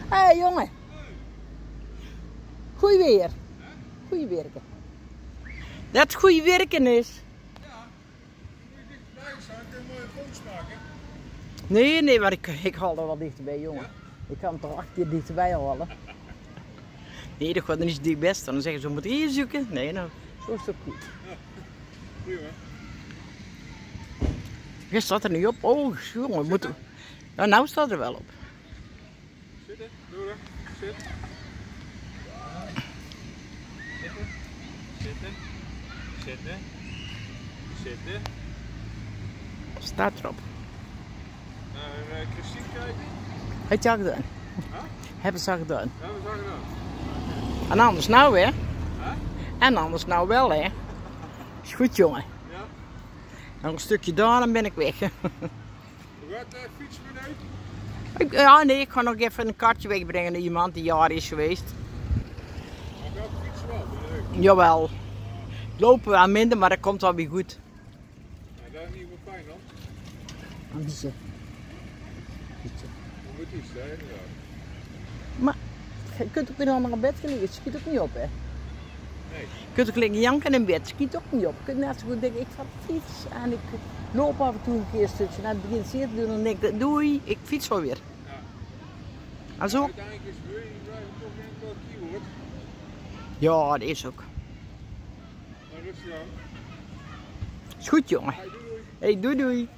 Hé hey, jongen. Goeie weer. Goeie werken. Dat het goeie werken is. Ja, moet je dichterbij staan, kun je een mooie foto's maken. Nee, maar ik haal er wel dichterbij, jongen. Ja? Ik kan hem toch 8 keer dichterbij halen. Nee, dat gaat er niet het beste. Dan zeggen ze, we moeten hier zoeken. Nee, nou, zo is het goed. Ja, prima. Je staat er niet op. Oh, jongen, moeten. Ja, nou staat er wel op. Zitten, Dora, zit. Zitten, zitten, zitten, zitten. Staat erop. Naar Christine kijken. Heb je al gedaan? Huh? Hebben ze al gedaan? Ja, we zagen dat. En anders nou, hè? Huh? En anders nou wel, hè? Is goed, jongen. Ja. Nog een stukje daar, dan ben ik weg. Hoe gaat de fiets beneden? Ja, nee, ik ga nog even een kaartje wegbrengen naar iemand die jaar is geweest. Maar welke fiets wel beneden? Jawel. Lopen wel minder, maar dat komt wel weer goed. Nou, daar is niet meer pijn dan. Ambitie. Hoe moet iets, hè? Inderdaad. Maar je kunt ook in een andere bed gaan liggen, het schiet ook niet op, hè? Nee. Je kunt ook liggen janken in bed, het schiet ook niet op. Je kunt net zo goed denken, ik ga op de fiets en ik loop af en toe een keer een stukje. En het begint zeer te doen, dan denk ik, doei, ik fiets wel weer. Ja. En zo? Uiteindelijk is het blijven toch in wel keyword. Ja, dat is ook. Dan rustig aan. Is goed, jongen. Hey, doei. Hey, doei doei.